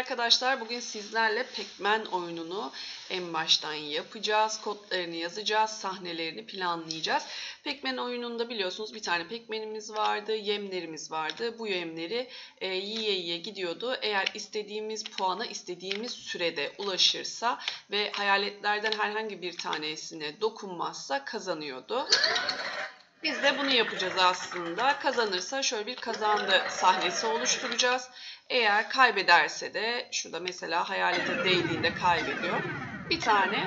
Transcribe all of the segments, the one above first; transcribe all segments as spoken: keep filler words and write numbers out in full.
arkadaşlar, bugün sizlerle Pac-Man oyununu en baştan yapacağız. Kodlarını yazacağız, sahnelerini planlayacağız. Pac-Man oyununda biliyorsunuz bir tane Pac-Man'imiz vardı, yemlerimiz vardı. Bu yemleri e, yiye yiye gidiyordu. Eğer istediğimiz puana istediğimiz sürede ulaşırsa ve hayaletlerden herhangi bir tanesine dokunmazsa kazanıyordu. Biz de bunu yapacağız aslında. Kazanırsa şöyle bir kazandı sahnesi oluşturacağız. Eğer kaybederse de şurada mesela hayalete değdiğinde kaybediyor. Bir tane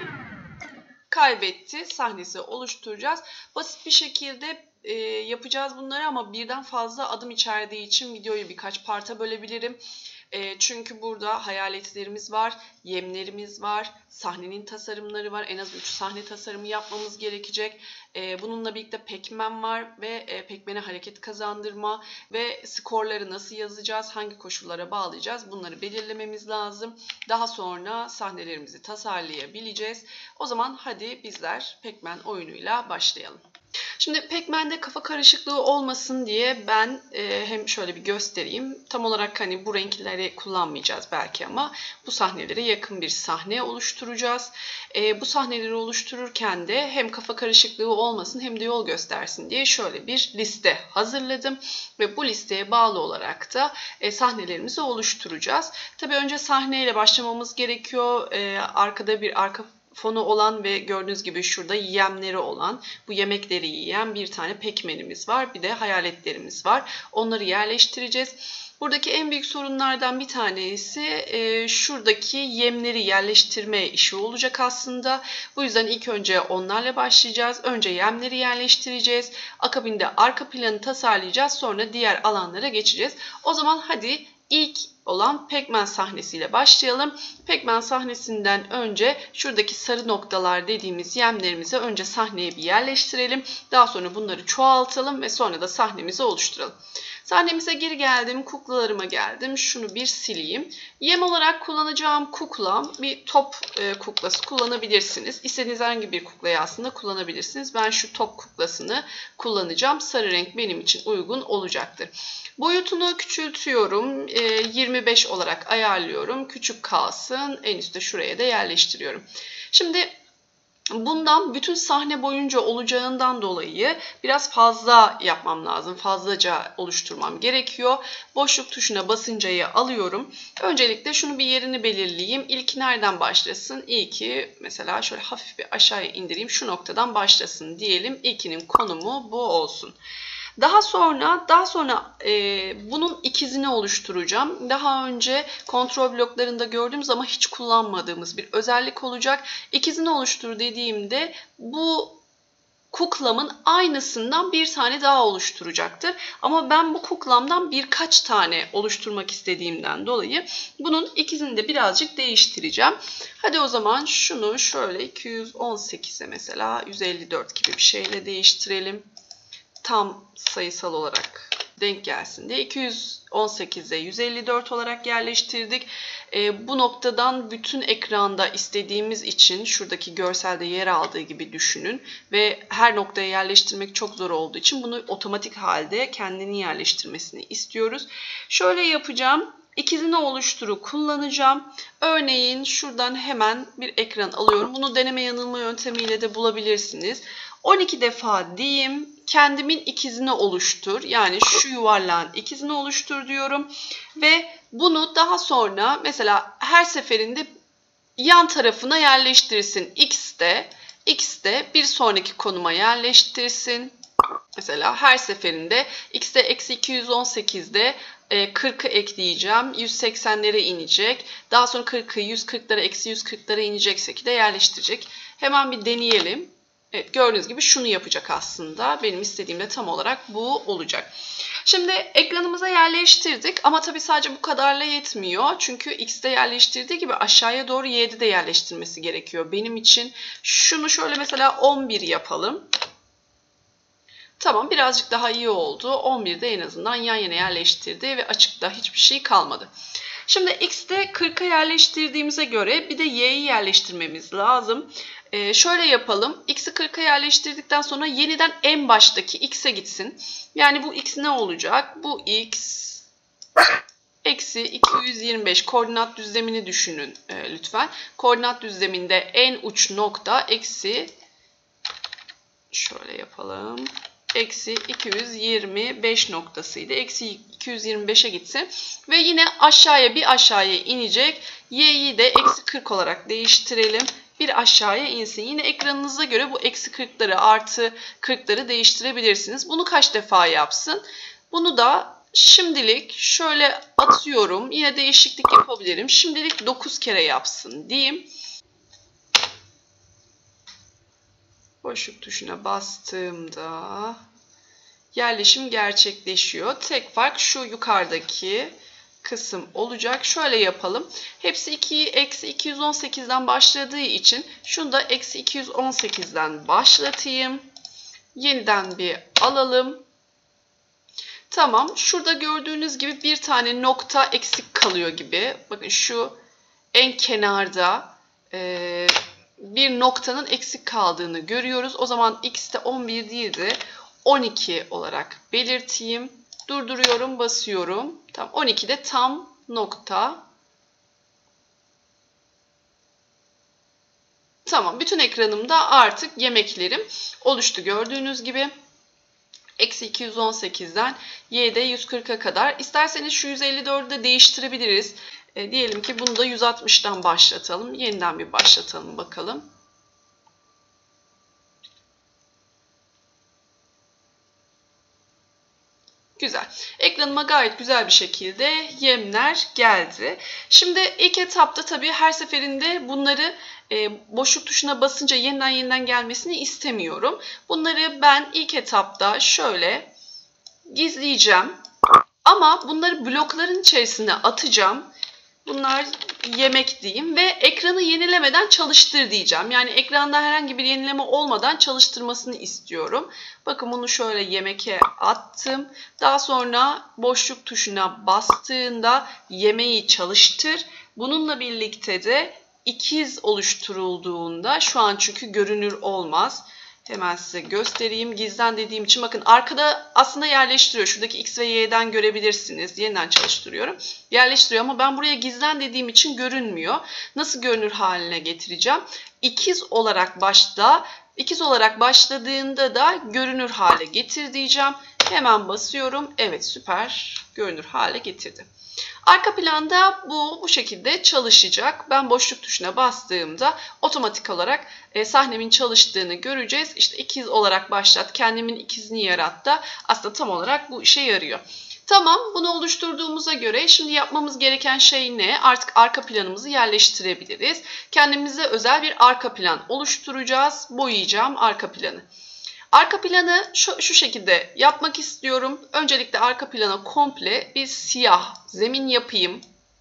kaybetti sahnesi oluşturacağız. Basit bir şekilde e, yapacağız bunları ama birden fazla adım içerdiği için videoyu birkaç parta bölebilirim. E, çünkü burada hayaletlerimiz var, yemlerimiz var, sahnenin tasarımları var. En az üç sahne tasarımı yapmamız gerekecek. E, bununla birlikte Pac-Man var ve e, Pac-Man'e hareket kazandırma ve skorları nasıl yazacağız, hangi koşullara bağlayacağız bunları belirlememiz lazım. Daha sonra sahnelerimizi tasarlayabileceğiz. O zaman hadi bizler Pac-Man oyunuyla başlayalım. Şimdi Pac-Man'de kafa karışıklığı olmasın diye ben e, hem şöyle bir göstereyim. Tam olarak hani bu renkleri kullanmayacağız belki ama bu sahnelere yakın bir sahne oluşturacağız. E, bu sahneleri oluştururken de hem kafa karışıklığı olmasın hem de yol göstersin diye şöyle bir liste hazırladım. Ve bu listeye bağlı olarak da e, sahnelerimizi oluşturacağız. Tabii önce sahneyle başlamamız gerekiyor. E, arkada bir arka fonu olan ve gördüğünüz gibi şurada yemleri olan, bu yemekleri yiyen bir tane Pac-Man'imiz var. Bir de hayaletlerimiz var. Onları yerleştireceğiz. Buradaki en büyük sorunlardan bir tanesi e, şuradaki yemleri yerleştirme işi olacak aslında. Bu yüzden ilk önce onlarla başlayacağız. Önce yemleri yerleştireceğiz. Akabinde arka planı tasarlayacağız. Sonra diğer alanlara geçeceğiz. O zaman hadi ilk olan Pac-Man sahnesiyle başlayalım. Pac-Man sahnesinden önce şuradaki sarı noktalar dediğimiz yemlerimizi önce sahneye bir yerleştirelim. Daha sonra bunları çoğaltalım ve sonra da sahnemizi oluşturalım. Sahnemize geri geldim, kuklalarıma geldim. Şunu bir sileyim. Yem olarak kullanacağım kuklam bir top e, kuklası kullanabilirsiniz. İstediğiniz herhangi bir kuklayı aslında kullanabilirsiniz. Ben şu top kuklasını kullanacağım. Sarı renk benim için uygun olacaktır. Boyutunu küçültüyorum. E, yirmi beş olarak ayarlıyorum. Küçük kalsın. En üstte şuraya da yerleştiriyorum. Şimdi bundan bütün sahne boyunca olacağından dolayı biraz fazla yapmam lazım. Fazlaca oluşturmam gerekiyor. Boşluk tuşuna basıncayı alıyorum. Öncelikle şunu bir yerini belirleyeyim. İlki nereden başlasın? İlki mesela şöyle hafif bir aşağıya indireyim. Şu noktadan başlasın diyelim. İlkinin konumu bu olsun. Daha sonra daha sonra e, bunun ikizini oluşturacağım. Daha önce kontrol bloklarında gördüğümüz ama hiç kullanmadığımız bir özellik olacak. İkizini oluştur dediğimde bu kuklamın aynısından bir tane daha oluşturacaktır. Ama ben bu kuklamdan birkaç tane oluşturmak istediğimden dolayı bunun ikizini de birazcık değiştireceğim. Hadi o zaman şunu şöyle iki yüz on sekize mesela yüz elli dört gibi bir şeyle değiştirelim. Tam sayısal olarak denk gelsin diye iki yüz on sekize yüz elli dört olarak yerleştirdik. E, bu noktadan bütün ekranda istediğimiz için şuradaki görselde yer aldığı gibi düşünün ve her noktaya yerleştirmek çok zor olduğu için bunu otomatik halde kendini yerleştirmesini istiyoruz. Şöyle yapacağım. İkizini oluşturu kullanacağım. Örneğin şuradan hemen bir ekran alıyorum. Bunu deneme yanılma yöntemiyle de bulabilirsiniz. on iki defa diyeyim, kendimin ikizini oluştur. Yani şu yuvarlağın ikizini oluştur diyorum. Ve bunu daha sonra mesela her seferinde yan tarafına yerleştirsin. X'te, X'te bir sonraki konuma yerleştirsin. Mesela her seferinde X'te eksi iki yüz on sekizde kırkı ekleyeceğim. yüz seksenlere inecek. Daha sonra kırkı yüz kırklara eksi yüz kırklara inecek şekilde yerleştirecek. Hemen bir deneyelim. Evet, gördüğünüz gibi şunu yapacak aslında. Benim istediğim de tam olarak bu olacak. Şimdi ekranımıza yerleştirdik ama tabii sadece bu kadarla yetmiyor. Çünkü X'de yerleştirdiği gibi aşağıya doğru Y'de de yerleştirmesi gerekiyor. Benim için şunu şöyle mesela on bir yapalım. Tamam, birazcık daha iyi oldu. on birde en azından yan yana yerleştirdi ve açıkta hiçbir şey kalmadı. Şimdi X'te kırka yerleştirdiğimize göre bir de Y'yi yerleştirmemiz lazım. Ee, şöyle yapalım. X'i kırka yerleştirdikten sonra yeniden en baştaki X'e gitsin. Yani bu X ne olacak? Bu X Eksi iki yüz yirmi beş koordinat düzlemini düşünün e, lütfen. Koordinat düzleminde en uç nokta eksi, şöyle yapalım, eksi iki yüz yirmi beş noktasıydı. Eksi iki yüz yirmi beşe gitsin. Ve yine aşağıya bir aşağıya inecek. Y'yi de eksi kırk olarak değiştirelim. Bir aşağıya insin. Yine ekranınıza göre bu eksi kırkları artı kırkları değiştirebilirsiniz. Bunu kaç defa yapsın? Bunu da şimdilik şöyle atıyorum. Yine değişiklik yapabilirim. Şimdilik dokuz kere yapsın diyeyim. Boşluk tuşuna bastığımda yerleşim gerçekleşiyor. Tek fark şu yukarıdaki kısım olacak. Şöyle yapalım. Hepsi ikiyi eksi iki yüz on sekizden başladığı için şunu da eksi iki yüz on sekizden başlatayım. Yeniden bir alalım. Tamam. Şurada gördüğünüz gibi bir tane nokta eksik kalıyor gibi. Bakın şu en kenarda e, bir noktanın eksik kaldığını görüyoruz. O zaman x de on bir değil de on iki olarak belirteyim. Durduruyorum, basıyorum. Tam on iki de tam nokta. Tamam, bütün ekranımda artık yemeklerim oluştu gördüğünüz gibi. Eksi iki yüz on sekizden y'de yüz kırka kadar. İsterseniz şu yüz elli dördü de değiştirebiliriz. E, diyelim ki bunu da yüz altmıştan başlatalım. Yeniden bir başlatalım bakalım. Güzel. Ekranıma gayet güzel bir şekilde yemler geldi. Şimdi ilk etapta tabii her seferinde bunları e, boşluk tuşuna basınca yeniden yeniden gelmesini istemiyorum. Bunları ben ilk etapta şöyle gizleyeceğim. Ama bunları blokların içerisine atacağım. Bunlar yemek diyeyim ve ekranı yenilemeden çalıştır diyeceğim. Yani ekranda herhangi bir yenileme olmadan çalıştırmasını istiyorum. Bakın bunu şöyle yemeke attım. Daha sonra boşluk tuşuna bastığında yemeği çalıştır. Bununla birlikte de ikiz oluşturulduğunda, şu an çünkü görünür olmaz. Hemen size göstereyim. Gizlen dediğim için bakın arkada aslında yerleştiriyor. Şuradaki x ve y'den görebilirsiniz. Yeniden çalıştırıyorum. Yerleştiriyor ama ben buraya gizlen dediğim için görünmüyor. Nasıl görünür haline getireceğim? İkiz olarak başla. İkiz olarak başladığında da görünür hale getir diyeceğim. Hemen basıyorum. Evet, süper. Görünür hale getirdim. Arka planda bu bu şekilde çalışacak. Ben boşluk tuşuna bastığımda otomatik olarak e, sahnemin çalıştığını göreceğiz. İşte ikiz olarak başlat, kendimin ikizini yarat da aslında tam olarak bu işe yarıyor. Tamam, bunu oluşturduğumuza göre şimdi yapmamız gereken şey ne? Artık arka planımızı yerleştirebiliriz. Kendimize özel bir arka plan oluşturacağız. Boyayacağım arka planı. Arka planı şu, şu şekilde yapmak istiyorum. Öncelikle arka plana komple bir siyah zemin yapayım.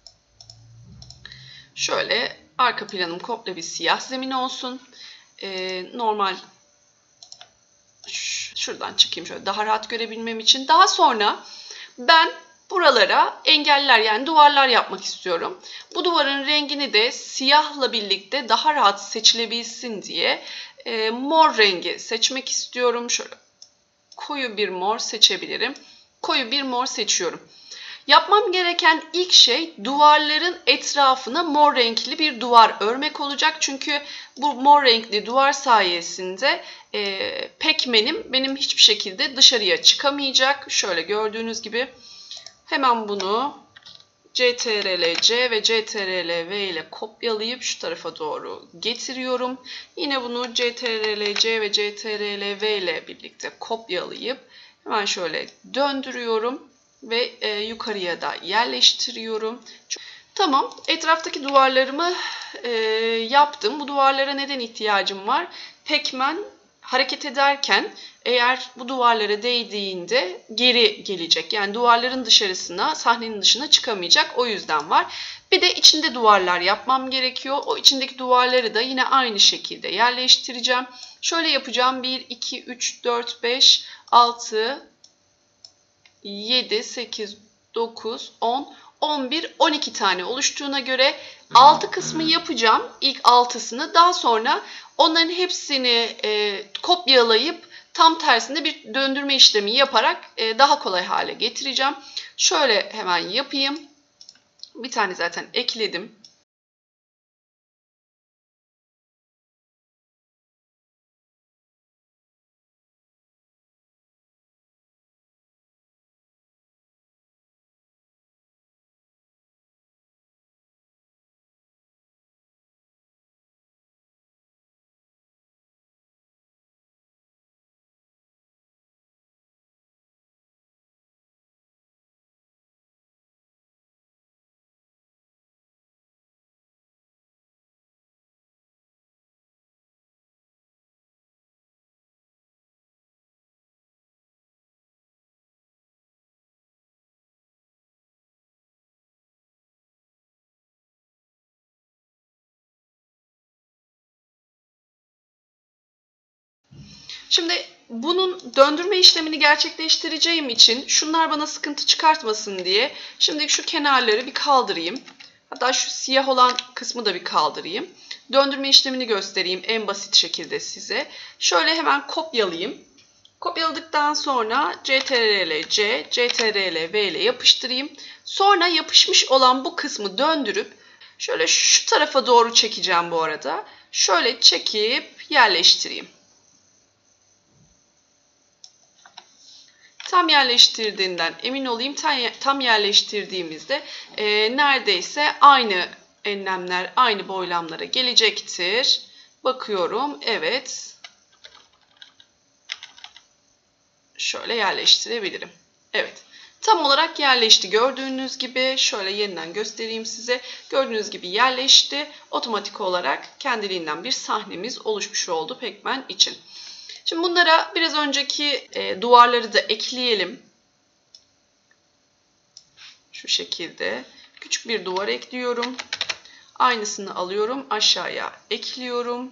Şöyle arka planım komple bir siyah zemin olsun. Ee, normal şuradan çıkayım şöyle daha rahat görebilmem için. Daha sonra ben buralara engeller yani duvarlar yapmak istiyorum. Bu duvarın rengini de siyahla birlikte daha rahat seçilebilsin diye e, mor rengi seçmek istiyorum. Şöyle koyu bir mor seçebilirim. Koyu bir mor seçiyorum. Yapmam gereken ilk şey duvarların etrafına mor renkli bir duvar örmek olacak. Çünkü bu mor renkli duvar sayesinde e, pekmenim benim hiçbir şekilde dışarıya çıkamayacak. Şöyle gördüğünüz gibi hemen bunu C T R L C ve C T R L V ile kopyalayıp şu tarafa doğru getiriyorum. Yine bunu C T R L C ve C T R L V ile birlikte kopyalayıp hemen şöyle döndürüyorum ve e, yukarıya da yerleştiriyorum. Tamam, etraftaki duvarlarımı e, yaptım. Bu duvarlara neden ihtiyacım var? Pekmen hareket ederken eğer bu duvarlara değdiğinde geri gelecek. Yani duvarların dışarısına, sahnenin dışına çıkamayacak. O yüzden var. Bir de içinde duvarlar yapmam gerekiyor. O içindeki duvarları da yine aynı şekilde yerleştireceğim. Şöyle yapacağım. bir, iki, üç, dört, beş, altı, yedi, sekiz, dokuz, on, on bir, on iki tane oluştuğuna göre altı kısmı yapacağım. İlk altısını. Daha sonra onların hepsini e, kopyalayıp tam tersinde bir döndürme işlemi yaparak e, daha kolay hale getireceğim. Şöyle hemen yapayım. Bir tane zaten ekledim. Şimdi bunun döndürme işlemini gerçekleştireceğim için şunlar bana sıkıntı çıkartmasın diye şimdi şu kenarları bir kaldırayım. Hatta şu siyah olan kısmı da bir kaldırayım. Döndürme işlemini göstereyim en basit şekilde size. Şöyle hemen kopyalayayım. Kopyaladıktan sonra Ctrl C, Ctrl V ile yapıştırayım. Sonra yapışmış olan bu kısmı döndürüp şöyle şu tarafa doğru çekeceğim bu arada. Şöyle çekip yerleştireyim. Tam yerleştirdiğinden emin olayım. Tam yerleştirdiğimizde e, neredeyse aynı enlemler, aynı boylamlara gelecektir. Bakıyorum. Evet. Şöyle yerleştirebilirim. Evet. Tam olarak yerleşti. Gördüğünüz gibi şöyle yeniden göstereyim size. Gördüğünüz gibi yerleşti. Otomatik olarak kendiliğinden bir sahnemiz oluşmuş oldu pekmen için. Şimdi bunlara biraz önceki e, duvarları da ekleyelim. Şu şekilde küçük bir duvar ekliyorum. Aynısını alıyorum. Aşağıya ekliyorum.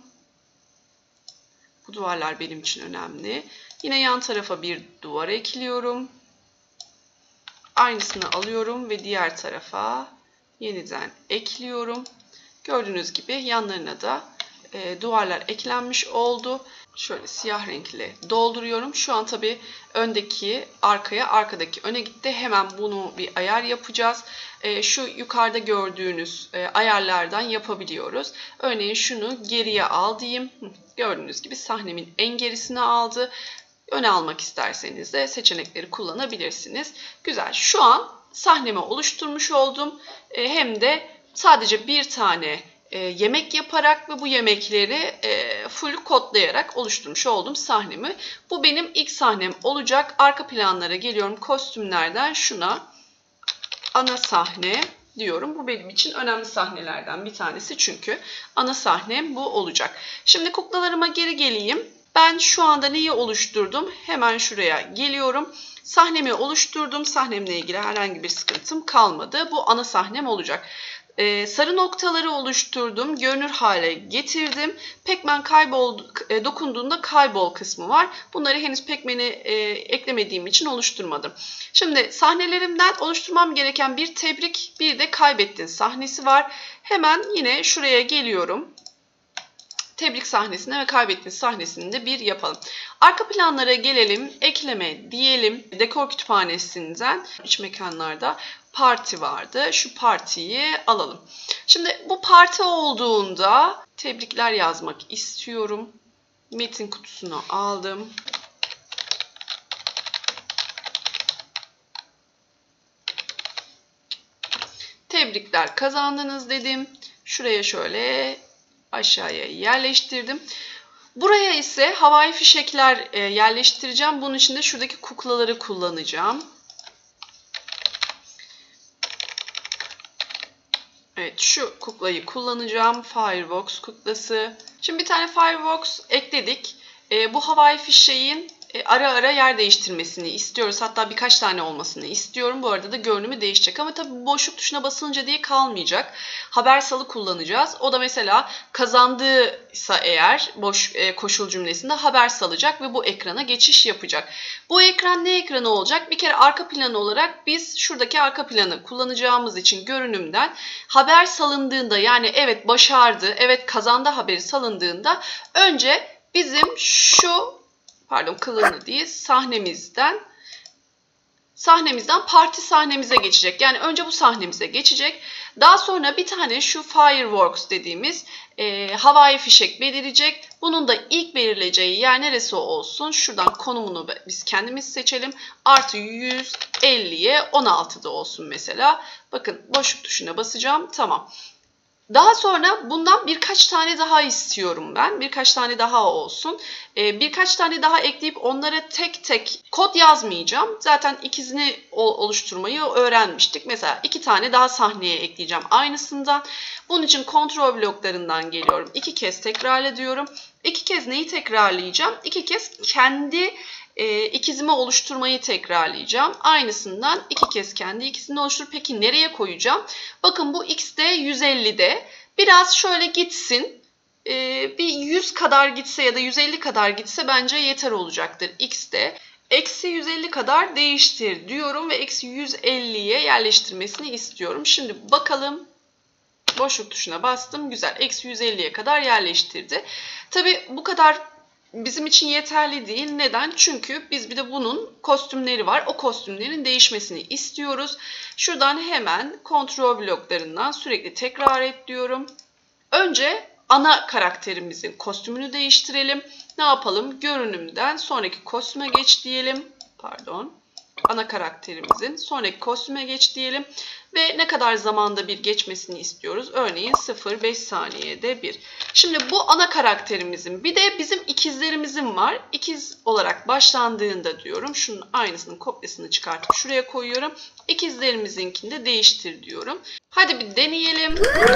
Bu duvarlar benim için önemli. Yine yan tarafa bir duvar ekliyorum. Aynısını alıyorum ve diğer tarafa yeniden ekliyorum. Gördüğünüz gibi yanlarına da e, duvarlar eklenmiş oldu. Şöyle siyah renkle dolduruyorum. Şu an tabii öndeki arkaya, arkadaki öne gitti. Hemen bunu bir ayar yapacağız. E, şu yukarıda gördüğünüz e, ayarlardan yapabiliyoruz. Örneğin şunu geriye al diyeyim. Gördüğünüz gibi sahnemin en gerisine aldı. Öne almak isterseniz de seçenekleri kullanabilirsiniz. Güzel. Şu an sahnemi oluşturmuş oldum. E, hem de sadece bir tane e, yemek yaparak ve bu yemekleri e, full kodlayarak oluşturmuş oldum sahnemi. Bu benim ilk sahnem olacak. Arka planlara geliyorum. Kostümlerden şuna ana sahne diyorum. Bu benim için önemli sahnelerden bir tanesi çünkü ana sahnem bu olacak. Şimdi kuklalarıma geri geleyim. Ben şu anda neyi oluşturdum? Hemen şuraya geliyorum. Sahnemi oluşturdum. Sahnemle ilgili herhangi bir sıkıntım kalmadı. Bu ana sahnem olacak. Ee, sarı noktaları oluşturdum. Görünür hale getirdim. Pekmen kaybol, e, dokunduğunda kaybol kısmı var. Bunları henüz pekmeni e, eklemediğim için oluşturmadım. Şimdi sahnelerimden oluşturmam gereken bir tebrik, bir de kaybettin sahnesi var. Hemen yine şuraya geliyorum. Tebrik sahnesine ve kaybettin sahnesini de bir yapalım. Arka planlara gelelim. Ekleme diyelim. Dekor kütüphanesinden iç mekanlarda parti vardı. Şu partiyi alalım. Şimdi bu parti olduğunda tebrikler yazmak istiyorum. Metin kutusunu aldım. Tebrikler kazandınız dedim. Şuraya şöyle aşağıya yerleştirdim. Buraya ise havai fişekler yerleştireceğim. Bunun için de şuradaki kuklaları kullanacağım. Evet, şu kuklayı kullanacağım. Fireworks kuklası. Şimdi bir tane Fireworks ekledik. E, bu havai fişeğin e, ara ara yer değiştirmesini istiyoruz. Hatta birkaç tane olmasını istiyorum. Bu arada da görünümü değişecek. Ama tabii boşluk tuşuna basılınca diye kalmayacak. Habersalı kullanacağız. O da mesela kazandıysa eğer boş e, koşul cümlesinde haber salacak ve bu ekrana geçiş yapacak. Bu ekran ne ekranı olacak? Bir kere arka planı olarak biz şuradaki arka planı kullanacağımız için görünümden haber salındığında, yani evet başardı, evet kazandı haberi salındığında önce bizim şu pardon kılını değil sahnemizden sahnemizden parti sahnemize geçecek. Yani önce bu sahnemize geçecek. Daha sonra bir tane şu fireworks dediğimiz e, havai fişek belirecek. Bunun da ilk belirleyeceği yer neresi olsun? Şuradan konumunu biz kendimiz seçelim. Artı yüz elliye on altıda olsun mesela. Bakın boşluk tuşuna basacağım. Tamam. Daha sonra bundan birkaç tane daha istiyorum ben. Birkaç tane daha olsun. Ee, birkaç tane daha ekleyip onlara tek tek kod yazmayacağım. Zaten ikizini oluşturmayı öğrenmiştik. Mesela iki tane daha sahneye ekleyeceğim aynısından. Bunun için kontrol bloklarından geliyorum. İki kez tekrarla diyorum. İki kez neyi tekrarlayacağım? İki kez kendi e, ikizimi oluşturmayı tekrarlayacağım. Aynısından iki kez kendi ikizini oluştur. Peki nereye koyacağım? Bakın bu x'de yüz ellide. Biraz şöyle gitsin. E, bir yüz kadar gitse ya da yüz elli kadar gitse bence yeter olacaktır x'de. Eksi yüz elli kadar değiştir diyorum ve eksi yüz elliye yerleştirmesini istiyorum. Şimdi bakalım. Boşluk tuşuna bastım. Güzel. Eksi yüz elliye kadar yerleştirdi. Tabi bu kadar bizim için yeterli değil. Neden? Çünkü biz bir de bunun kostümleri var. O kostümlerin değişmesini istiyoruz. Şuradan hemen kontrol bloklarından sürekli tekrar et diyorum. Önce ana karakterimizin kostümünü değiştirelim. Ne yapalım? Görünümden sonraki kostüme geç diyelim. Pardon. Ana karakterimizin sonraki kostüme geç diyelim. Ve ne kadar zamanda bir geçmesini istiyoruz? Örneğin sıfır virgül beş saniyede bir. Şimdi bu ana karakterimizin bir de bizim ikizlerimizin var. İkiz olarak başlandığında diyorum. Şunun aynısının kopyasını çıkartıp şuraya koyuyorum. İkizlerimizinkini de değiştir diyorum. Hadi bir deneyelim.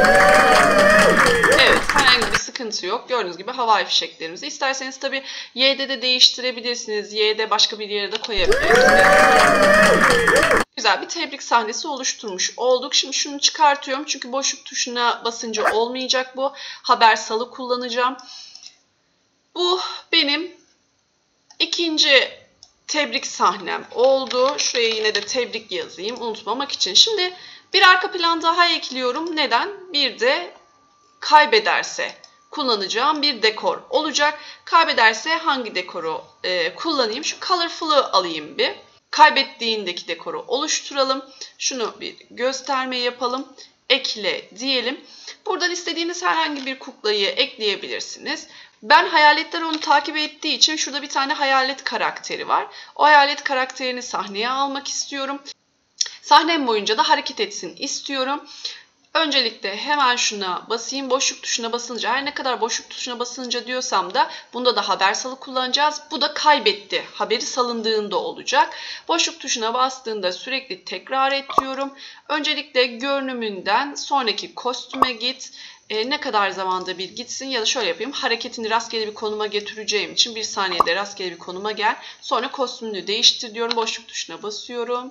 Evet, herhangi bir sıkıntı yok. Gördüğünüz gibi havai fişeklerimizi. İsterseniz tabii Y'de de değiştirebilirsiniz. Y'de başka bir yere de koyabilirsiniz. Güzel bir tebrik sahnesi oluşturmuş olduk. Şimdi şunu çıkartıyorum. Çünkü boşluk tuşuna basınca olmayacak bu. Haber salı kullanacağım. Bu benim ikinci tebrik sahnem oldu. Şuraya yine de tebrik yazayım unutmamak için. Şimdi bir arka plan daha ekliyorum. Neden? Bir de kaybederse kullanacağım bir dekor olacak. Kaybederse hangi dekoru e, kullanayım? Şu Colorful'ı alayım bir. Kaybettiğindeki dekoru oluşturalım. Şunu bir gösterme yapalım. Ekle diyelim. Buradan istediğiniz herhangi bir kuklayı ekleyebilirsiniz. Ben hayaletler onu takip ettiği için şurada bir tane hayalet karakteri var. O hayalet karakterini sahneye almak istiyorum. Sahnem boyunca da hareket etsin istiyorum. Öncelikle hemen şuna basayım. Boşluk tuşuna basınca, her ne kadar boşluk tuşuna basınca diyorsam da bunda da haber salı kullanacağız. Bu da kaybetti. Haberi salındığında olacak. Boşluk tuşuna bastığında sürekli tekrar et diyorum. Öncelikle görünümünden sonraki kostüme git. E, ne kadar zamanda bir gitsin ya da şöyle yapayım. Hareketini rastgele bir konuma getireceğim için bir saniyede rastgele bir konuma gel. Sonra kostümünü değiştir diyorum. Boşluk tuşuna basıyorum.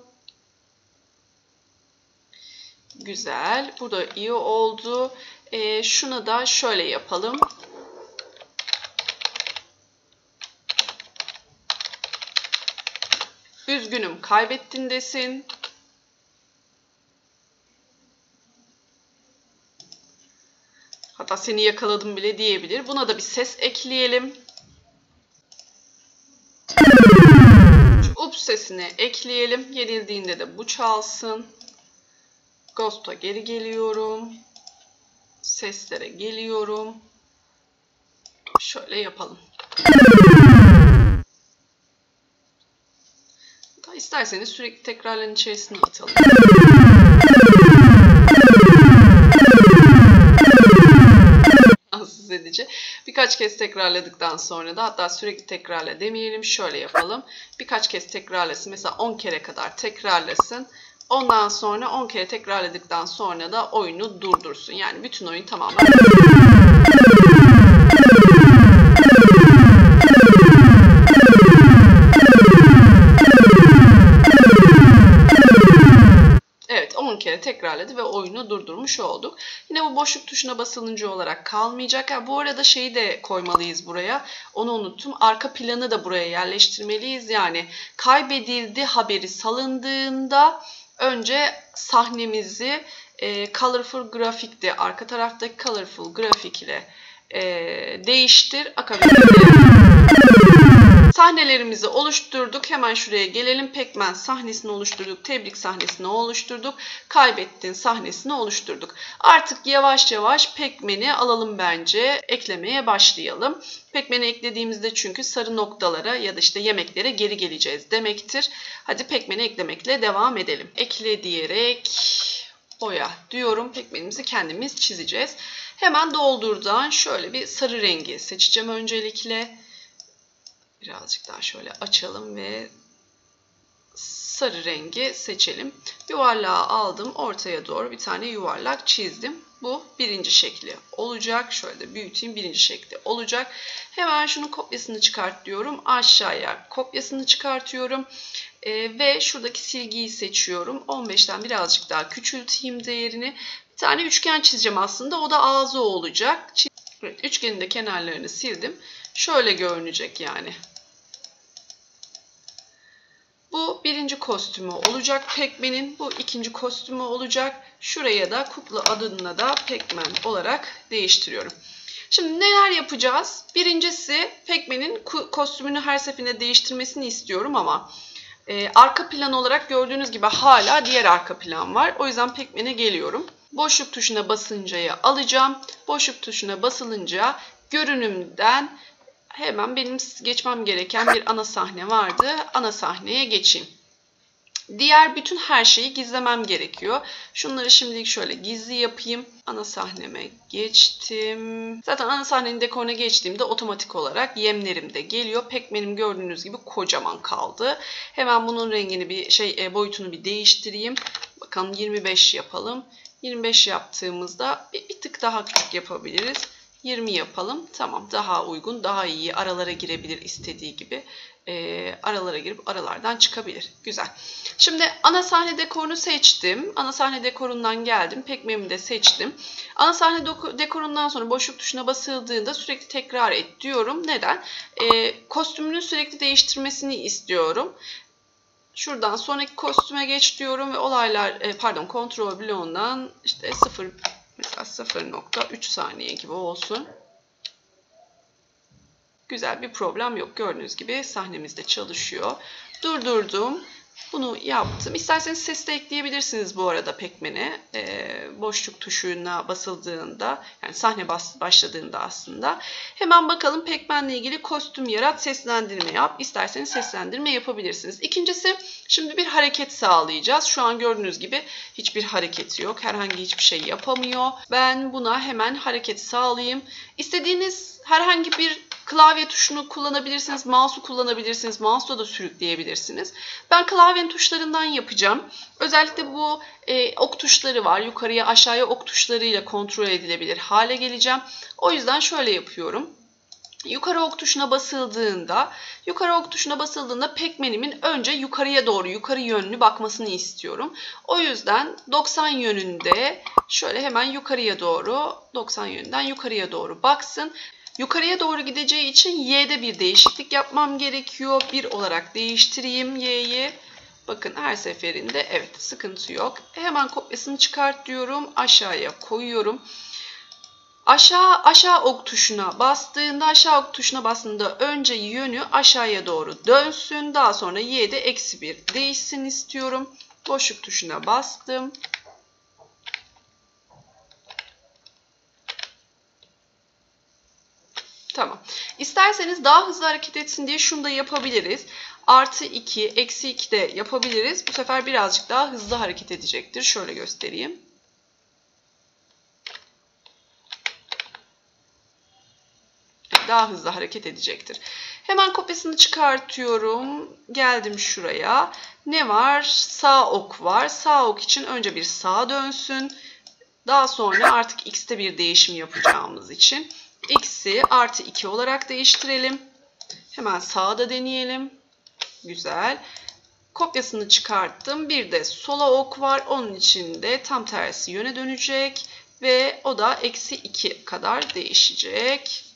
Güzel. Bu da iyi oldu. E, şunu da şöyle yapalım. Üzgünüm kaybettin desin. Hatta seni yakaladım bile diyebilir. Buna da bir ses ekleyelim. Şu ups sesini ekleyelim. Yenildiğinde de bu çalsın. Ghost'a geri geliyorum. Seslere geliyorum. Şöyle yapalım. Hatta isterseniz sürekli tekrarların içerisine atalım. Rahatsız edici. Birkaç kez tekrarladıktan sonra da hatta sürekli tekrarla demeyelim. Şöyle yapalım. Birkaç kez tekrarlasın. Mesela on kere kadar tekrarlasın. Ondan sonra on kere tekrarladıktan sonra da oyunu durdursun. Yani bütün oyun tamamen... Evet, on kere tekrarladı ve oyunu durdurmuş olduk. Yine bu boşluk tuşuna basılınca olarak kalmayacak. Ha, bu arada şeyi de koymalıyız buraya. Onu unuttum. Arka planı da buraya yerleştirmeliyiz. Yani kaybedildi haberi salındığında önce sahnemizi e, Colorful Grafik'te, arka taraftaki Colorful Grafik ile e, değiştir. Akabinde Sahnelerimizi oluşturduk. Hemen şuraya gelelim. Pekmen sahnesini oluşturduk. Tebrik sahnesini oluşturduk. Kaybettin sahnesini oluşturduk. Artık yavaş yavaş pekmeni alalım bence. Eklemeye başlayalım. Pekmeni eklediğimizde çünkü sarı noktalara ya da işte yemeklere geri geleceğiz demektir. Hadi pekmeni eklemekle devam edelim. Ekle diyerek boya diyorum. Pekmenimizi kendimiz çizeceğiz. Hemen doldurdan şöyle bir sarı rengi seçeceğim öncelikle. Birazcık daha şöyle açalım ve sarı rengi seçelim. Yuvarlağı aldım. Ortaya doğru bir tane yuvarlak çizdim. Bu birinci şekli olacak. Şöyle de büyüteyim. Birinci şekli olacak. Hemen şunun kopyasını çıkart diyorum. Aşağıya kopyasını çıkartıyorum. Ee, ve şuradaki silgiyi seçiyorum. on beşten birazcık daha küçülteyim değerini. Bir tane üçgen çizeceğim aslında. O da ağzı olacak. Evet, üçgenin de kenarlarını sildim. Şöyle görünecek yani. Bu birinci kostümü olacak pekmenin. Bu ikinci kostümü olacak. Şuraya da kukla adını da pekmen olarak değiştiriyorum. Şimdi neler yapacağız? Birincisi pekmenin kostümünü her seferinde değiştirmesini istiyorum ama e, arka plan olarak gördüğünüz gibi hala diğer arka plan var. O yüzden pekmene geliyorum. Boşluk tuşuna basıncaya alacağım. Boşluk tuşuna basılınca görünümden hemen benim geçmem gereken bir ana sahne vardı. Ana sahneye geçeyim. Diğer bütün her şeyi gizlemem gerekiyor. Şunları şimdilik şöyle gizli yapayım. Ana sahneme geçtim. Zaten ana sahnenin dekoruna geçtiğimde otomatik olarak yemlerim de geliyor. Pekmenim gördüğünüz gibi kocaman kaldı. Hemen bunun rengini bir şey boyutunu bir değiştireyim. Bakalım yirmi beş yapalım. yirmi beş yaptığımızda bir, bir tık daha küçük yapabiliriz. yirmi yapalım. Tamam, daha uygun, daha iyi. Aralara girebilir istediği gibi. E, aralara girip aralardan çıkabilir. Güzel. Şimdi ana sahne dekorunu seçtim. Ana sahne dekorundan geldim. Pekmenimi de seçtim. Ana sahne dekorundan sonra boşluk tuşuna basıldığında sürekli tekrar et diyorum. Neden? E, kostümünü sürekli değiştirmesini istiyorum. Şuradan sonraki kostüme geç diyorum ve olaylar e, pardon kontrol bloğundan işte sıfır mesela sıfır nokta üç saniye gibi olsun. Güzel, bir problem yok. Gördüğünüz gibi sahnemizde çalışıyor. Durdurdum. Bunu yaptım. İsterseniz ses de ekleyebilirsiniz bu arada pekmene. Ee, boşluk tuşuna basıldığında, yani sahne bas, başladığında aslında. Hemen bakalım pekmenle ilgili kostüm yarat, seslendirme yap. İsterseniz seslendirme yapabilirsiniz. İkincisi, şimdi bir hareket sağlayacağız. Şu an gördüğünüz gibi hiçbir hareketi yok. Herhangi hiçbir şey yapamıyor. Ben buna hemen hareket sağlayayım. İstediğiniz herhangi bir klavye tuşunu kullanabilirsiniz, mouse'u kullanabilirsiniz, mouse'la da sürükleyebilirsiniz. Ben klavyenin tuşlarından yapacağım. Özellikle bu e, ok tuşları var. Yukarıya aşağıya ok tuşlarıyla kontrol edilebilir hale geleceğim. O yüzden şöyle yapıyorum. Yukarı ok tuşuna basıldığında, yukarı ok tuşuna basıldığında pekmenimin önce yukarıya doğru, yukarı yönlü bakmasını istiyorum. O yüzden doksan yönünde şöyle hemen yukarıya doğru, doksan yönünden yukarıya doğru baksın. Yukarıya doğru gideceği için y'de bir değişiklik yapmam gerekiyor. bir olarak değiştireyim y'yi. Bakın her seferinde evet, sıkıntı yok. Hemen kopyasını çıkart diyorum. Aşağıya koyuyorum. Aşağı aşağı ok tuşuna bastığında, aşağı ok tuşuna bastığında önce yönü aşağıya doğru dönsün. Daha sonra y'de eksi bir değişsin istiyorum. Boşluk tuşuna bastım. Tamam. İsterseniz daha hızlı hareket etsin diye şunu da yapabiliriz. Artı iki, eksi iki de yapabiliriz. Bu sefer birazcık daha hızlı hareket edecektir. Şöyle göstereyim. Daha hızlı hareket edecektir. Hemen kopyasını çıkartıyorum. Geldim şuraya. Ne var? Sağ ok var. Sağ ok için önce bir sağa dönsün. Daha sonra artık x'te bir değişim yapacağımız için x'i artı iki olarak değiştirelim. Hemen sağda deneyelim. Güzel. Kopyasını çıkarttım. Bir de sola ok var. Onun için de tam tersi yöne dönecek. Ve o da eksi iki kadar değişecek.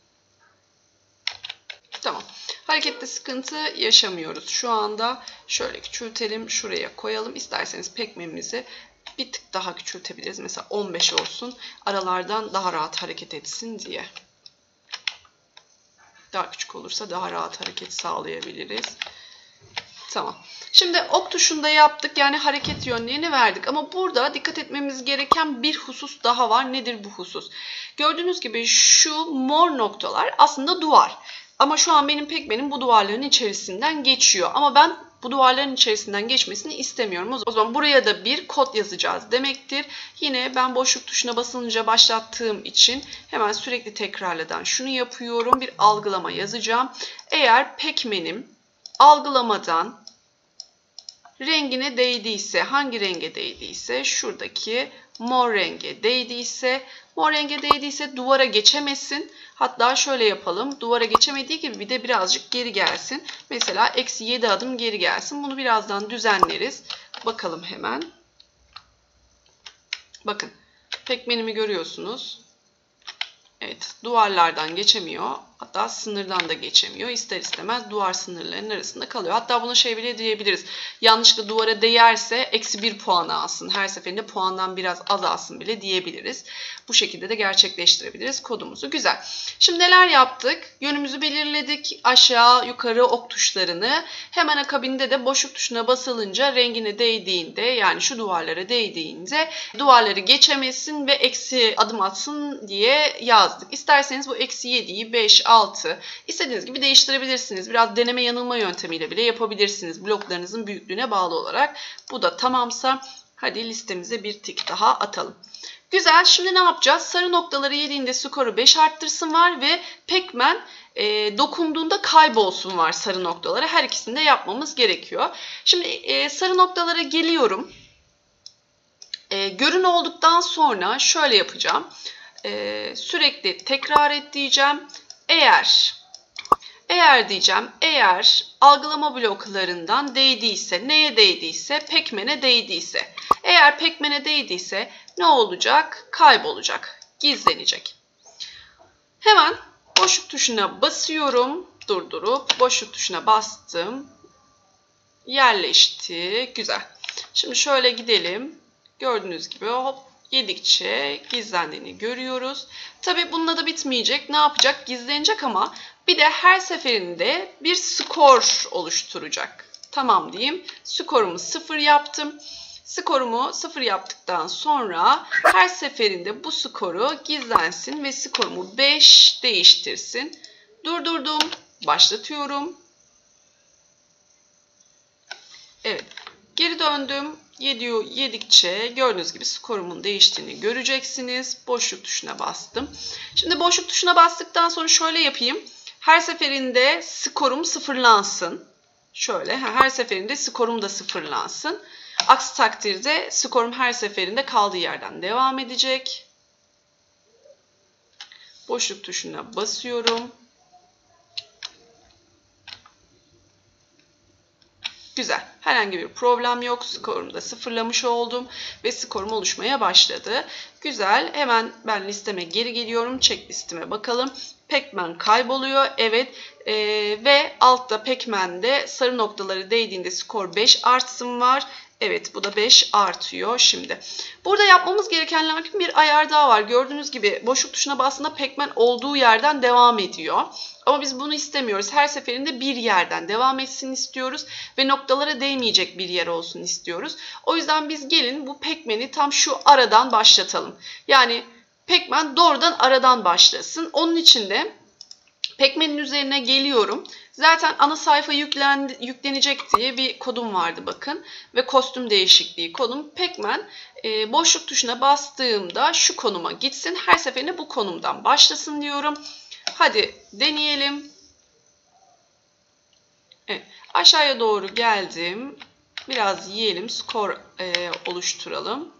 Tamam. Harekette sıkıntı yaşamıyoruz. Şu anda şöyle küçültelim. Şuraya koyalım. İsterseniz pekmenimizi bir tık daha küçültebiliriz. Mesela on beş olsun. Aralardan daha rahat hareket etsin diye. Daha küçük olursa daha rahat hareket sağlayabiliriz. Tamam. Şimdi ok tuşunda yaptık. Yani hareket yönlerini verdik. Ama burada dikkat etmemiz gereken bir husus daha var. Nedir bu husus? Gördüğünüz gibi şu mor noktalar aslında duvar. Ama şu an benim pekmenim bu duvarların içerisinden geçiyor. Ama ben bu duvarların içerisinden geçmesini istemiyorum. O zaman buraya da bir kod yazacağız demektir. Yine ben boşluk tuşuna basınca başlattığım için hemen sürekli tekrarladan şunu yapıyorum. Bir algılama yazacağım. Eğer pekmenim algılamadan rengine değdiyse, hangi renge değdiyse, şuradaki mor renge değdiyse, mor renge değdiyse duvara geçemesin. Hatta şöyle yapalım, duvara geçemediği gibi bir de birazcık geri gelsin. Mesela eksi yedi adım geri gelsin. Bunu birazdan düzenleriz. Bakalım hemen. Bakın, pekmenimi görüyorsunuz. Evet, duvarlardan geçemiyor. Hatta sınırdan da geçemiyor. İster istemez duvar sınırlarının arasında kalıyor. Hatta buna şey bile diyebiliriz. Yanlışlıkla duvara değerse eksi bir puan alsın. Her seferinde puandan biraz azalsın bile diyebiliriz. Bu şekilde de gerçekleştirebiliriz kodumuzu. Güzel. Şimdi neler yaptık? Yönümüzü belirledik. Aşağı, yukarı ok tuşlarını. Hemen akabinde de boşluk tuşuna basılınca rengine değdiğinde, yani şu duvarlara değdiğinde duvarları geçemesin ve eksi adım atsın diye yazdık. İsterseniz bu eksi yediyi beş, altı istediğiniz gibi değiştirebilirsiniz. Biraz deneme yanılma yöntemiyle bile yapabilirsiniz. Bloklarınızın büyüklüğüne bağlı olarak. Bu da tamamsa hadi listemize bir tik daha atalım. Güzel. Şimdi ne yapacağız? Sarı noktaları yediğinde skoru beş arttırsın var ve pekmen e, dokunduğunda kaybolsun var sarı noktalara. Her ikisini de yapmamız gerekiyor. Şimdi e, sarı noktalara geliyorum. E, görün olduktan sonra şöyle yapacağım. E, sürekli tekrar et diyeceğim. Eğer eğer diyeceğim, eğer algılama bloklarından değdiyse, neye değdiyse, pekmene değdiyse. Eğer pekmene değdiyse ne olacak? Kaybolacak, gizlenecek. Hemen boşluk tuşuna basıyorum, durdurup boşluk tuşuna bastım. Yerleşti, güzel. Şimdi şöyle gidelim. Gördüğünüz gibi hop yedikçe gizlendiğini görüyoruz. Tabii bununla da bitmeyecek. Ne yapacak? Gizlenecek ama bir de her seferinde bir skor oluşturacak. Tamam diyeyim. Skorumu sıfır yaptım. Skorumu sıfır yaptıktan sonra her seferinde bu skoru gizlensin ve skorumu beş değiştirsin. Durdurdum. Başlatıyorum. Evet. Geri döndüm. Yediyor, yedikçe gördüğünüz gibi skorumun değiştiğini göreceksiniz. Boşluk tuşuna bastım. Şimdi boşluk tuşuna bastıktan sonra şöyle yapayım. Her seferinde skorum sıfırlansın. Şöyle her seferinde skorum da sıfırlansın. Aksi takdirde skorum her seferinde kaldığı yerden devam edecek. Boşluk tuşuna basıyorum. Güzel. Herhangi bir problem yok. Skorumu da sıfırlamış oldum ve skorum oluşmaya başladı. Güzel. Hemen ben listeme geri geliyorum. Checklistime bakalım. Pekmen kayboluyor. Evet. Ee, ve altta pekmende sarı noktaları değdiğinde skor beş artsın var. Evet, bu da beş artıyor şimdi. Burada yapmamız gerekenlerden bir ayar daha var. Gördüğünüz gibi boşluk tuşuna bastığında pekmen olduğu yerden devam ediyor. Ama biz bunu istemiyoruz. Her seferinde bir yerden devam etsin istiyoruz ve noktalara değmeyecek bir yer olsun istiyoruz. O yüzden biz gelin bu pekmeni tam şu aradan başlatalım. Yani pekmen doğrudan aradan başlasın. Onun için de pekmenin üzerine geliyorum. Zaten ana sayfa yüklen, yüklenecek diye bir kodum vardı bakın. Ve kostüm değişikliği kodum. Pekmen e, boşluk tuşuna bastığımda şu konuma gitsin. Her seferinde bu konumdan başlasın diyorum. Hadi deneyelim. Evet, aşağıya doğru geldim. Biraz yiyelim. Skor e, oluşturalım.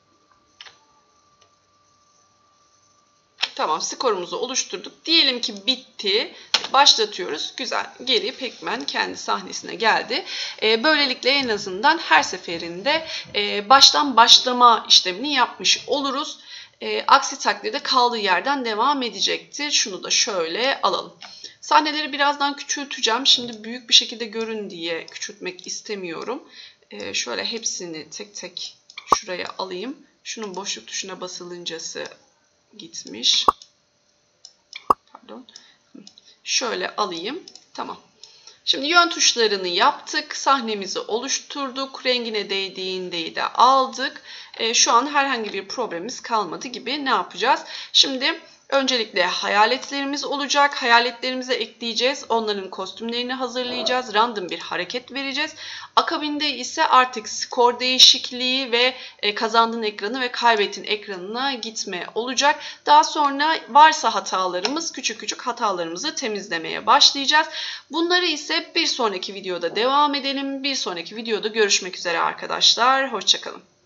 Tamam, skorumuzu oluşturduk. Diyelim ki bitti. Başlatıyoruz. Güzel. Geri pekmen kendi sahnesine geldi. E, böylelikle en azından her seferinde e, baştan başlama işlemini yapmış oluruz. E, aksi takdirde kaldığı yerden devam edecektir. Şunu da şöyle alalım. Sahneleri birazdan küçülteceğim. Şimdi büyük bir şekilde görün diye küçültmek istemiyorum. E, şöyle hepsini tek tek şuraya alayım. Şunun boşluk tuşuna basılıncası gitmiş. Pardon. Şöyle alayım. Tamam. Şimdi yön tuşlarını yaptık. Sahnemizi oluşturduk. Rengine değdiğinde de aldık. E, şu an herhangi bir problemimiz kalmadı gibi. Ne yapacağız? Şimdi öncelikle hayaletlerimiz olacak. Hayaletlerimize ekleyeceğiz. Onların kostümlerini hazırlayacağız. Random bir hareket vereceğiz. Akabinde ise artık skor değişikliği ve e, kazandığın ekranı ve kaybettiğin ekranına gitme olacak. Daha sonra varsa hatalarımız, küçük küçük hatalarımızı temizlemeye başlayacağız. Bunları ise bir sonraki videoda devam edelim. Bir sonraki videoda görüşmek üzere arkadaşlar. Hoşça kalın.